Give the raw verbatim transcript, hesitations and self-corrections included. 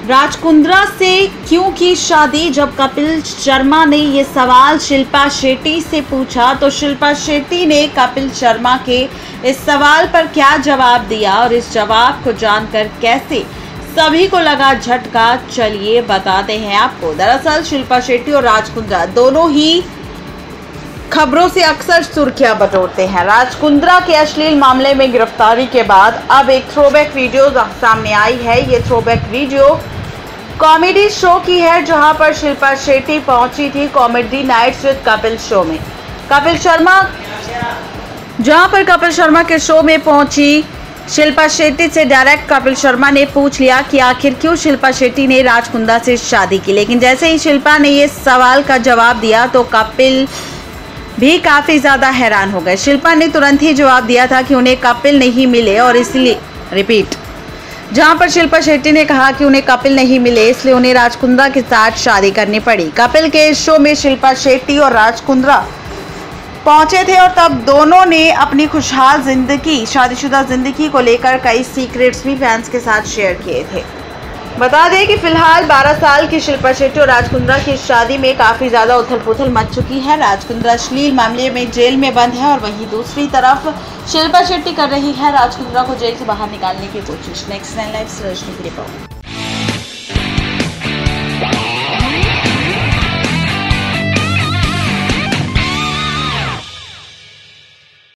राजकुंद्रा से क्यों की शादी? जब कपिल शर्मा ने ये सवाल शिल्पा शेट्टी से पूछा तो शिल्पा शेट्टी ने कपिल शर्मा के इस सवाल पर क्या जवाब दिया और इस जवाब को जानकर कैसे सभी को लगा झटका, चलिए बताते हैं आपको। दरअसल शिल्पा शेट्टी और राजकुंद्रा दोनों ही खबरों से अक्सर सुर्खियां बटोरते हैं। राजकुंद्रा के अश्लील मामले में गिरफ्तारी के बाद अब एक थ्रोबैक वीडियो सामने आई है। ये थ्रोबैक वीडियो कॉमेडी शो की है, जहां पर शिल्पा शेट्टी पहुंची थी comedy nights with Kapil show में। कपिल शर्मा जहां पर कपिल शर्मा के शो में पहुंची शिल्पा शेट्टी से डायरेक्ट कपिल शर्मा ने पूछ लिया कि आखिर क्यों शिल्पा शेट्टी ने राजकुंद्रा से शादी की। लेकिन जैसे ही शिल्पा ने ये सवाल का जवाब दिया तो कपिल भी काफी ज्यादा हैरान हो गए। शिल्पा ने तुरंत ही जवाब दिया था कि उन्हें कपिल नहीं मिले और इसलिए रिपीट जहां पर शिल्पा शेट्टी ने कहा कि उन्हें कपिल नहीं मिले इसलिए उन्हें राजकुंद्रा के साथ शादी करनी पड़ी। कपिल के इस शो में शिल्पा शेट्टी और राजकुंद्रा पहुंचे थे और तब दोनों ने अपनी खुशहाल जिंदगी शादीशुदा जिंदगी को लेकर कई सीक्रेट्स भी फैंस के साथ शेयर किए थे। बता दें कि फिलहाल बारह साल की शिल्पा शेट्टी और राजकुंद्रा की शादी में काफ़ी ज़्यादा उथल पुथल मच चुकी है। राजकुंद्रा अश्लील मामले में जेल में बंद है और वहीं दूसरी तरफ शिल्पा शेट्टी कर रही है राजकुंद्रा को जेल से बाहर निकालने की कोशिश। नेक्स्ट नाइन लाइव की रिपोर्ट।